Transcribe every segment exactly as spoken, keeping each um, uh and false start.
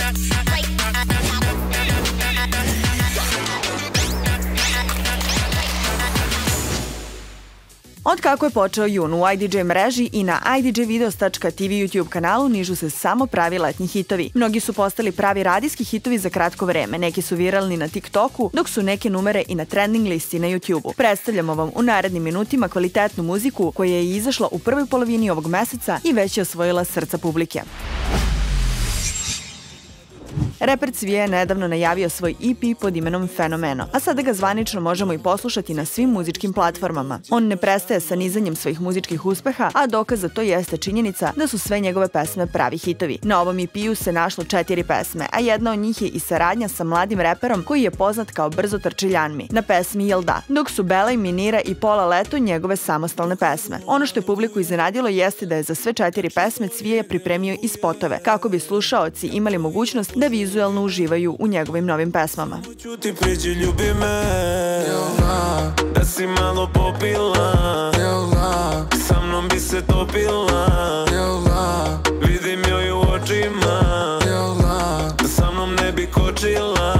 Od kako je počeo jun u i de džej mreži i na i de džej videos tačka ti vi YouTube kanalu nižu se samo pravi letnji hitovi. Mnogi su postali pravi radijski hitovi za kratko vreme, neki su viralni na TikToku, dok su neke numere i na trending listi na YouTubeu. Predstavljamo vam u narednim minutima kvalitetnu muziku koja je izašla u prvoj polovini ovog meseca i već je osvojila srca publike. Reper Cvija je nedavno najavio svoj e pe pod imenom Fenomeno, a sada ga zvanično možemo i poslušati na svim muzičkim platformama. On ne prestaje sa nizanjem svojih muzičkih uspeha, a dokaz za to jeste činjenica da su sve njegove pesme pravi hitovi. Na ovom e pe-u se našlo četiri pesme, a jedna od njih je i saradnja sa mladim reperom koji je poznat kao Brzo Trčiljanmi na pesmi Jel da, dok su Bela i Minira i Pola Leto njegove samostalne pesme. Ono što je publiku iznenadilo jeste da je za sve četiri pesme Cvija pripremio i spotove, kako bi slušaoci imali mogućnost da vizuelno uživaju u njegovim novim pesmama. Ti priđi, ljubi me, da si malo popila, sa mnom bi se topila, vidim joj u očima, da sa mnom ne bi kočila.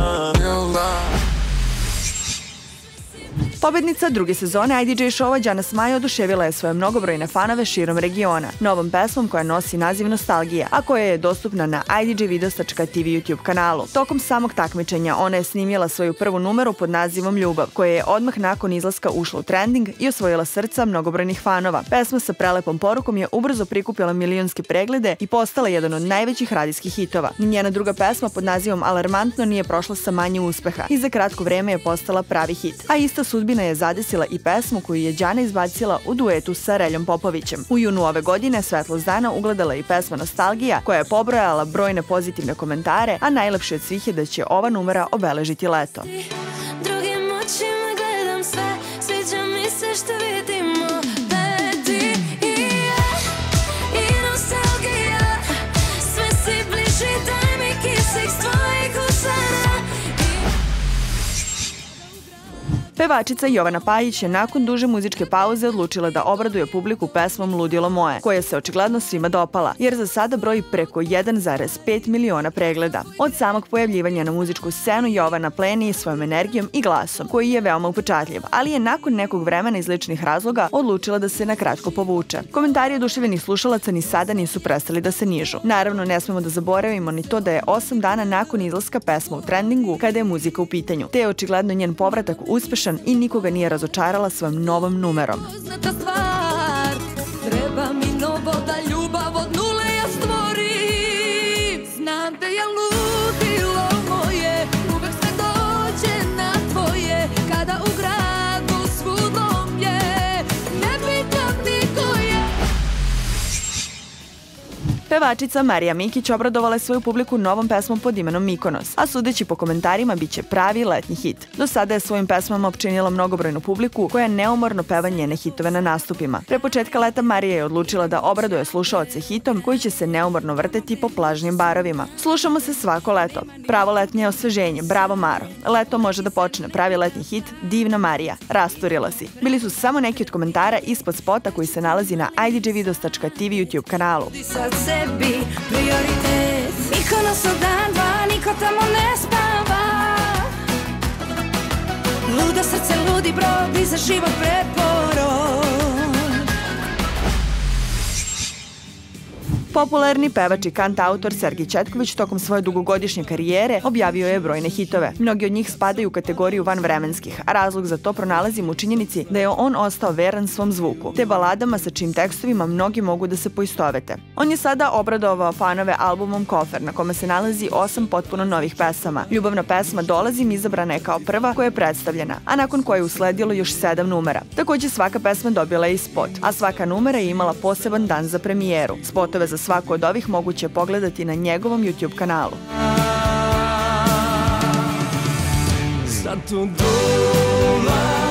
Pobednica druge sezone i de džej showa Đana Smaja oduševila je svoje mnogobrojne fanove širom regiona novom pesmom koja nosi naziv Nostalgija, a koja je dostupna na i de džej videos tačka ti vi YouTube kanalu. Tokom samog takmičenja ona je snimila svoju prvu numeru pod nazivom Ljubav, koja je odmah nakon izlaska ušla u trending i osvojila srca mnogobrojnih fanova. Pesma sa prelepom porukom je ubrzo prikupila milionske preglede i postala jedan od najvećih radijskih hitova. Njena druga pesma pod nazivom Alarmantno nije prošla sa manje uspeha i za kratko vreme je postala pravi hit. A ista sudbina je zadesila i pesmu koju je Đana izbacila u duetu sa Reljom Popovićem. U junu ove godine Svetlost dana ugledala i pesma Nostalgija koja je pobrojala brojne pozitivne komentare, a najlepše od svih je da će ova numera obeležiti leto. Drugim očima gledam sve, sviđa mi se što vidimo, da je ti i ja, i nostalgija, sve si bliži, daj mi kisik s tvojih usana. Pevačica Jovana Pajić je nakon duže muzičke pauze odlučila da obraduje publiku pesmom Ludilo moje, koja se očigledno svima dopala, jer za sada broji preko jedan zarez pet miliona pregleda. Od samog pojavljivanja na muzičku scenu Jovana pleni svojom energijom i glasom, koji je veoma upečatljiv, ali je nakon nekog vremena iz ličnih razloga odlučila da se na kratko povuče. Komentari oduševljenih slušalaca ni sada nisu prestali da se nižu. Naravno, ne smemo da zaboravimo ni to da je osam dana nakon izlaska pesma u trendingu kada je muzika u pitanju, te je očigledno njen povratak uspešan i nikoga nije razočarala svojom novom numerom. Poznata stvar, treba mi novo da ljubav od nule ja stvorim. Znam da je ludilo moje, uvek sve dođe na tvoje, kada u gradu svudom je, ne pitam niko je. Pevačica Marija Mikić obradovala je svoju publiku novom pesmom pod imenom Mikonos, a sudeći po komentarima biće pravi letnji hit. Do sada je svojim pesmama opčinila mnogobrojnu publiku koja neumorno peva njene hitove na nastupima. Pre početka leta Marija je odlučila da obraduje slušaoce hitom koji će se neumorno vrteti po plažnim barovima. Slušamo se svako leto. Pravo letnje osveženje, bravo Maro. Leto može da počne, pravi letnji hit, divna Marija, rasturila si. Bili su samo neki od komentara ispod spota koji se nalazi na i de džej videos tačka ti vi YouTube kanalu. Sebi prioritet, Mikonos od dan dva, niko tamo ne spava. Ludo srce, ludi brod i za život preporod. Popularni pevač i kantautor Sergej Četković tokom svoje dugogodišnje karijere objavio je brojne hitove. Mnogi od njih spadaju u kategoriju vanvremenskih, a razlog za to pronalazimo u činjenici da je on ostao veran svom zvuku, te baladama sa čijim tekstovima mnogi mogu da se poistovete. On je sada obradovao fanove albumom Kofer, na kome se nalazi osam potpuno novih pesama. Ljubavna pesma Dolazim izabrana je kao prva koja je predstavljena, a nakon koje je usledilo još sedam numera. Takođe svaka pesma dobila je i spot, a svaka numera je imala poseban dan za premijeru. Spotove za svaku od ovih moguće pogledati na njegovom YouTube kanalu. Sad tu doma